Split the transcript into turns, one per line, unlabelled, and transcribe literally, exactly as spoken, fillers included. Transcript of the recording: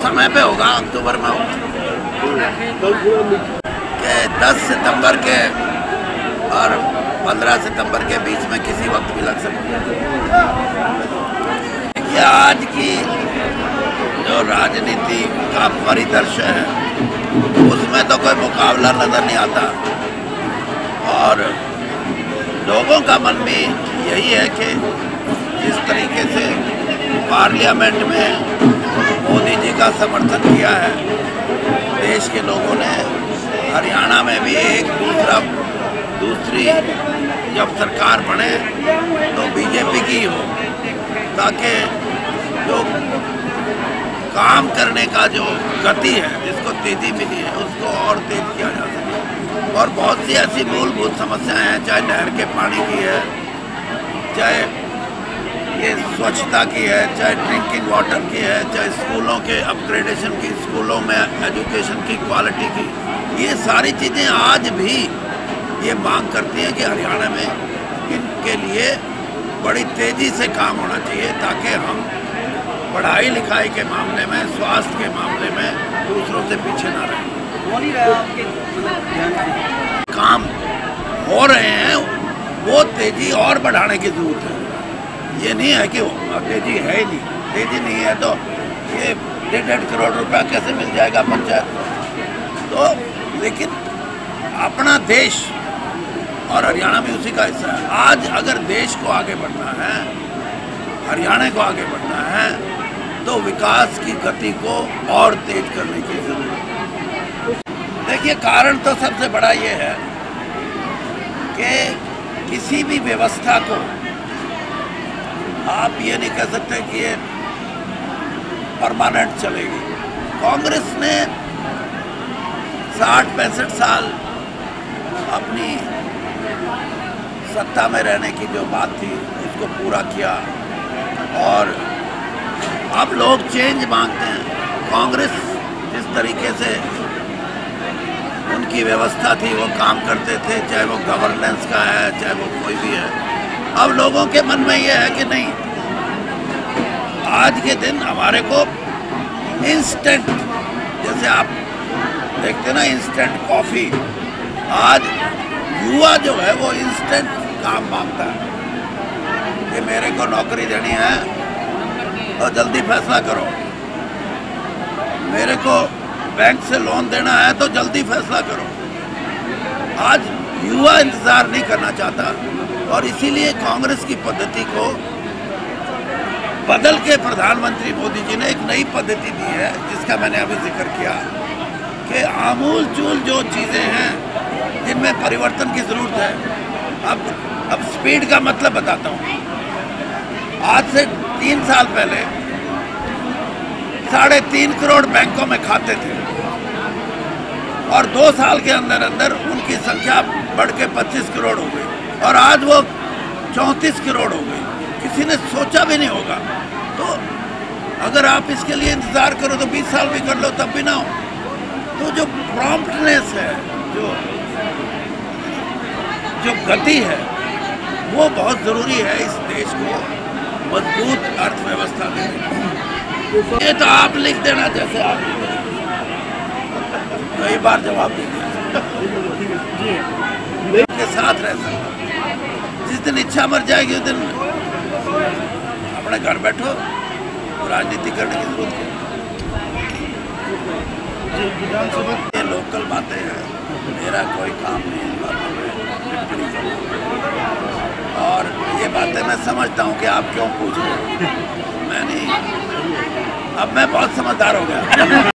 समय पे होगा, अक्टूबर में होगा कि दस सितंबर के और पंद्रह सितंबर के बीच में किसी वक्त भी लग सकती है। ये आज की जो राजनीति का परिदृश्य है उसमें तो कोई मुकाबला नजर नहीं आता और लोगों का मन भी यही है कि जिस तरीके से पार्लियामेंट में मोदी जी का समर्थन किया है देश के लोगों ने, हरियाणा में भी एक दूसरा दूसरी जब सरकार बने तो बीजेपी की हो, ताकि जो काम करने का जो गति है जिसको तेजी मिली है उसको और तेज किया जा सके। और बहुत सी ऐसी मूलभूत समस्याएं हैं, चाहे नहर के पानी की है, चाहे ये स्वच्छता की है, चाहे ड्रिंकिंग वाटर की है, चाहे स्कूलों के अपग्रेडेशन की, स्कूलों में एजुकेशन की क्वालिटी की, ये सारी चीज़ें आज भी ये मांग करती हैं कि हरियाणा में इनके लिए बड़ी तेज़ी से काम होना चाहिए ताकि हम पढ़ाई लिखाई के मामले में, स्वास्थ्य के मामले में दूसरों से पीछे ना रहें। काम हो रहे हैं, वो तेज़ी और बढ़ाने की ज़रूरत है। ये नहीं है कि तेज़ी है ही नहीं, तेज़ी नहीं है तो ये डेढ़ डेढ़ करोड़ रुपया कैसे मिल जाएगा पंचायत तो। लेकिन अपना देश और हरियाणा भी उसी का हिस्सा है। आज अगर देश को आगे बढ़ना है, हरियाणा को आगे बढ़ना है, तो विकास की गति को और तेज करने की जरूरत है। देखिए, कारण तो सबसे बड़ा ये है कि किसी भी व्यवस्था को आप ये नहीं कह सकते कि ये परमानेंट चलेगी। कांग्रेस ने साठ पैंसठ साल अपनी सत्ता में रहने की जो बात थी उसको पूरा किया और अब लोग चेंज मांगते हैं। कांग्रेस जिस तरीके से उनकी व्यवस्था थी वो काम करते थे, चाहे वो गवर्नेंस का है चाहे वो कोई भी है, अब लोगों के मन में ये है कि नहीं, आज के दिन हमारे को इंस्टेंट, जैसे आप देखते ना इंस्टेंट कॉफी, आज युवा जो है वो इंस्टेंट काम मांगता है कि मेरे को नौकरी देनी है तो जल्दी फैसला करो, मेरे को बैंक से लोन देना है तो जल्दी फैसला करो। आज युवा इंतजार नहीं करना चाहता और इसीलिए कांग्रेस की पद्धति को बदल के प्रधानमंत्री मोदी जी ने एक नई पद्धति दी है जिसका मैंने अभी जिक्र किया कि आमूल चूल जो चीज़ें हैं जिनमें परिवर्तन की ज़रूरत है। अब अब स्पीड का मतलब बताता हूँ। आज से तीन साल पहले साढ़े तीन करोड़ बैंकों में खाते थे और दो साल के अंदर अंदर उनकी संख्या बढ़ के पच्चीस करोड़ हो गई और आज वो चौंतीस करोड़ हो गई। किसी ने सोचा भी नहीं होगा। तो अगर आप इसके लिए इंतज़ार करो तो बीस साल भी कर लो तब भी ना हो। तो जो प्रॉम्प्टनेस है, जो जो गति है, वो बहुत ज़रूरी है इस देश को मजबूत अर्थव्यवस्था देने। ये तो आप लिख देना जैसे आप कई बार जवाब दीजिए के साथ रह सकते। जिस दिन इच्छा मर जाएगी उस दिन अपने घर बैठो, राजनीति करने की जरूरत है। ये लोकल बातें हैं, मेरा कोई काम नहीं है और ये बातें मैं समझता हूँ कि आप क्यों पूछ रहे हो। मैं नहीं, अब मैं बहुत समझदार हो गया।